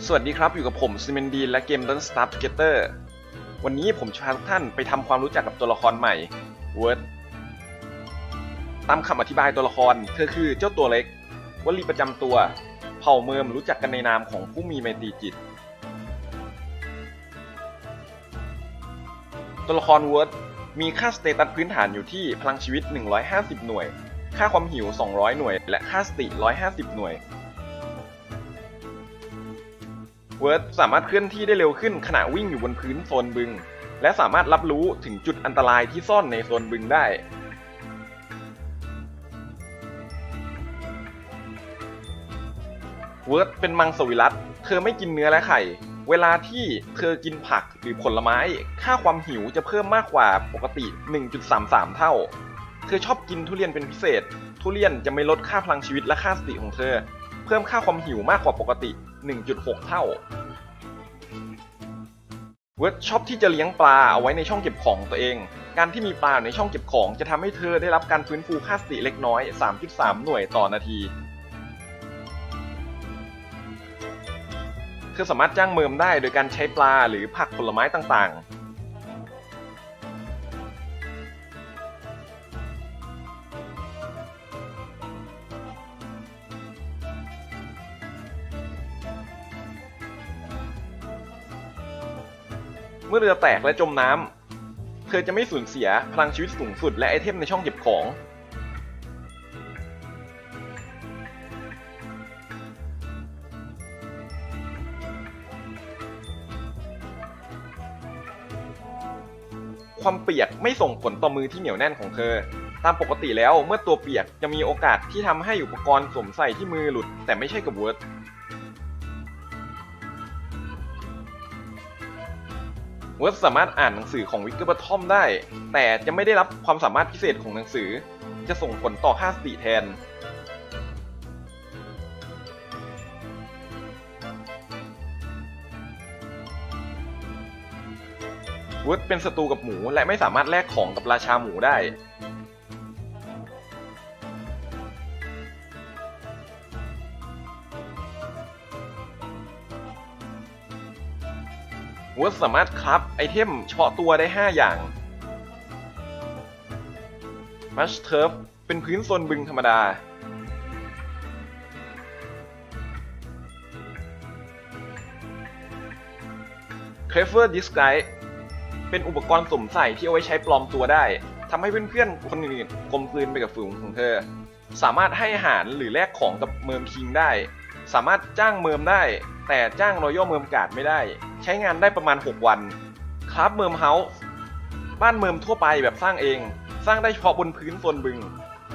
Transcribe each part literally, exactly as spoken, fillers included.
สวัสดีครับอยู่กับผมซีเมนดีและเกม Don't Starve Together วันนี้ผมจะพาทุกท่านไปทำความรู้จักกับตัวละครใหม่ เวิร์ด ตามคำอธิบายตัวละครเธอคือเจ้าตัวเล็กวลีประจำตัวเผ่าเมิมรู้จักกันในนามของผู้มีไมตรีจิตตัวละครเวิร์ดมีค่าสเตตัสพื้นฐานอยู่ที่พลังชีวิตหนึ่งร้อยห้าสิบหน่วยค่าความหิวสองร้อยหน่วยและค่าสติหนึ่งร้อยห้าสิบหน่วยเวิร์ดสามารถเคลื่อนที่ได้เร็วขึ้นขณะวิ่งอยู่บนพื้นโซนบึงและสามารถรับรู้ถึงจุดอันตรายที่ซ่อนในโซนบึงได้เวิร์ดเป็นมังสวิรัติเธอไม่กินเนื้อและไข่เวลาที่เธอกินผักหรือผลไม้ค่าความหิวจะเพิ่มมากกว่าปกติ หนึ่งจุดสามสาม เท่าเธอชอบกินทุเรียนเป็นพิเศษทุเรียนจะไม่ลดค่าพลังชีวิตและค่าสติของเธอเพิ่มค่าความหิวมากกว่าปกติ หนึ่งจุดหก เท่าเวิร์ดชอบที่จะเลี้ยงปลาเอาไว้ในช่องเก็บของตัวเองการที่มีปลาในช่องเก็บของจะทำให้เธอได้รับการฟื้นฟูค่าสติเล็กน้อย สามจุดสาม หน่วยต่อนาทีเธอสามารถจ้างเมิมได้โดยการใช้ปลาหรือผักผลไม้ต่างๆเมื่อเรือแตกและจมน้ำเธอจะไม่สูญเสียพลังชีวิตสูงสุดและไอเทมในช่องเก็บของความเปียกไม่ส่งผลต่อมือที่เหนียวแน่นของเธอตามปกติแล้วเมื่อตัวเปียกจะมีโอกาสที่ทำให้อุปกรณ์สวมใส่ที่มือหลุดแต่ไม่ใช่กับเวิร์ดเวิร์ดสามารถอ่านหนังสือของวิกเกอร์บัตทอมได้แต่จะไม่ได้รับความสามารถพิเศษของหนังสือจะส่งผลต่อค่าสติแทนเวิร์ดเป็นศัตรูกับหมูและไม่สามารถแลกของกับราชาหมูได้เวิร์ดสามารถคราฟไอเทมเฉพาะตัวได้ห้าอย่างมัชเทิร์ฟเป็นพื้นโซนบึงธรรมดาเคลเวอร์ดิสไกด์เป็นอุปกรณ์สวมใส่ที่เอาไว้ใช้ปลอมตัวได้ทำให้เพื่อนๆคนอื่นกลมกลืนไปกับฝูงของเธอสามารถให้อาหารหรือแลกของกับเมิร์มคิงได้สามารถจ้างเมิร์มได้แต่จ้างรอยัลเมิร์มการ์ดไม่ได้ใช้งานได้ประมาณหกวันคราฟเมิร์มเฮาส์บ้านเมิร์มทั่วไปแบบสร้างเองสร้างได้เฉพาะบนพื้นโซนบึง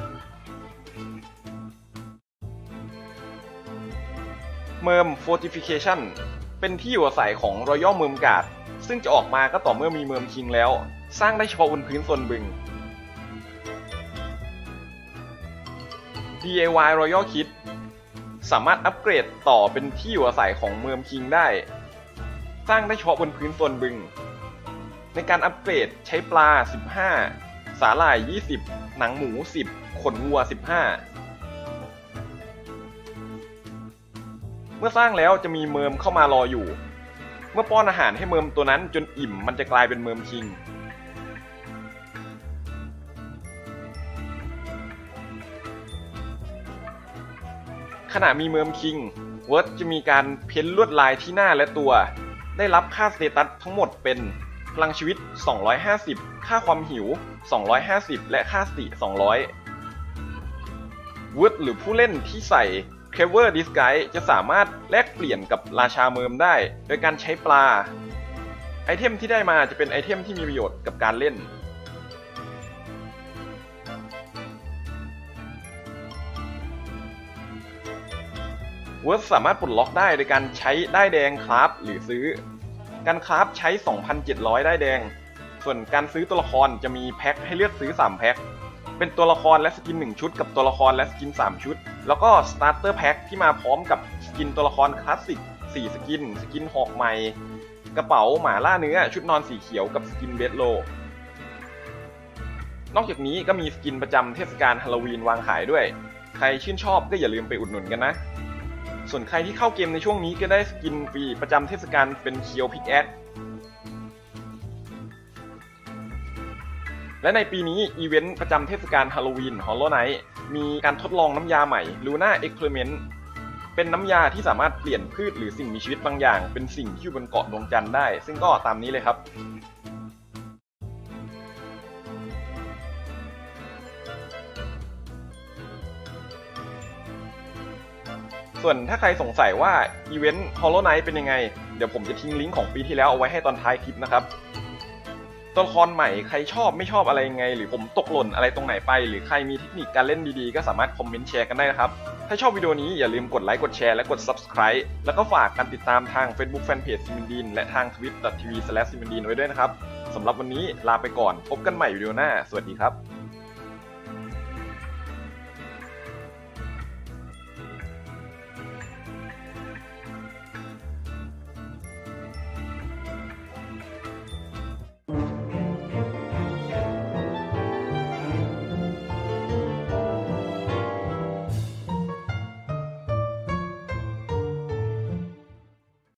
เมิร์มโฟร์ติฟิเคชั่นเป็นที่อยู่อาศัยของรอยัลเมิร์มการ์ดซึ่งจะออกมาก็ต่อเมื่อมีเมิร์มคิงแล้วสร้างได้เฉพาะบนพื้นโซนบึง ดี ไอ วาย Royal Kit สามารถอัปเกรดต่อเป็นที่อยู่อาศัยของเมิร์มคิงได้สร้างได้เฉพาะบนพื้นโซนบึงในการอัปเกรดใช้ปลาสิบห้าสาหร่ายยี่สิบหนังหมูสิบขนวัวสิบห้าเมื่อสร้างแล้วจะมีเมิร์มเข้ามารออยู่เมื่อป้อนอาหารให้เมิร์มตัวนั้นจนอิ่มมันจะกลายเป็นเมิร์มคิงขณะมีเมิร์มคิงเวิร์ดจะมีการเพ้นลวดลายที่หน้าและตัวได้รับค่าสเตตัสทั้งหมดเป็นพลังชีวิตสองร้อยห้าสิบค่าความหิวสองร้อยห้าสิบและค่าสติสองร้อยเวิร์ดหรือผู้เล่นที่ใส่เคลเวอร์ดิสไกด์จะสามารถแลกเปลี่ยนกับราชาเมิร์มได้โดยการใช้ปลาไอเทมที่ได้มาจะเป็นไอเทมที่มีประโยชน์กับการเล่นเวิร์ดสามารถปลดล็อกได้โดยการใช้ด้ายแดงคราฟหรือซื้อการคราฟใช้ สองพันเจ็ดร้อย ด้ายแดงส่วนการซื้อตัวละครจะมีแพ็คให้เลือกซื้อสามแพ็คเป็นตัวละครและสกินหนึ่งชุดกับตัวละครและสกินสามชุดแล้วก็สตาร์เตอร์แพ็คที่มาพร้อมกับสกินตัวละครคลาสสิกสี่สกินสกินหอกใหม่กระเป๋าหมาล่าเนื้อชุดนอนสีเขียวกับสกินเบดโลนอกจากนี้ก็มีสกินประจำเทศกาลฮาโลวีนวางขายด้วยใครชื่นชอบก็อย่าลืมไปอุดหนุนกันนะส่วนใครที่เข้าเกมในช่วงนี้ก็ได้สกินฟรีประจำเทศกาลเป็นเคียวพิกแอดและในปีนี้อีเวนต์ประจำเทศกาลฮาโลวีน Hollow Knight มีการทดลองน้ำยาใหม่ Luna Experiment เป็นน้ำยาที่สามารถเปลี่ยนพืชหรือสิ่งมีชีวิตบางอย่างเป็นสิ่งที่อยู่บนเกาะดวงจันทร์ได้ซึ่งก็ตามนี้เลยครับส่วนถ้าใครสงสัยว่าอีเวนต์ Hollow Knight เป็นยังไงเดี๋ยวผมจะทิ้งลิงก์ของปีที่แล้วเอาไว้ให้ตอนท้ายคลิปนะครับตัวละครใหม่ใครชอบไม่ชอบอะไรยังไงหรือผมตกหล่นอะไรตรงไหนไปหรือใครมีเทคนิคการเล่นดีๆก็สามารถคอมเมนต์แชร์กันได้นะครับถ้าชอบวิดีโอนี้อย่าลืมกดไลค์กดแชร์และกด ซับสไครบ์ แล้วก็ฝากกันติดตามทาง Facebook Fanpage ซิมินดีนและทาง ทวิต ดอท ที วี สแลช ซิมินดีน ไว้ด้วยนะครับสำหรับวันนี้ลาไปก่อนพบกันใหม่วิดีโอหน้าสวัสดีครับ